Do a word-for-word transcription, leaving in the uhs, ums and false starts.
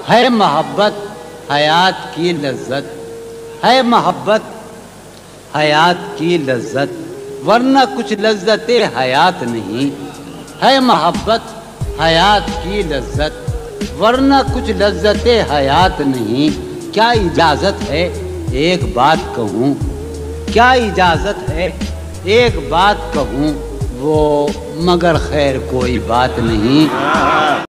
है मोहब्बत हयात की लज्जत, है मोहब्बत हयात की लज्जत, वरना कुछ लज्जते हयात नहीं। है मोहब्बत हयात की लज्जत, वरना कुछ लज्जते हयात नहीं। क्या इजाज़त है एक बात कहूँ, क्या इजाज़त है एक बात कहूँ, वो मगर खैर कोई बात नहीं।